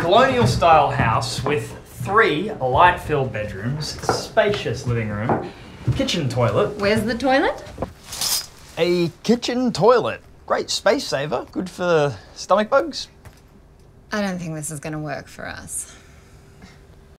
Colonial style house with 3 light-filled bedrooms, spacious living room, kitchen toilet. Where's the toilet? A kitchen toilet. Great space saver, good for stomach bugs. I don't think this is going to work for us.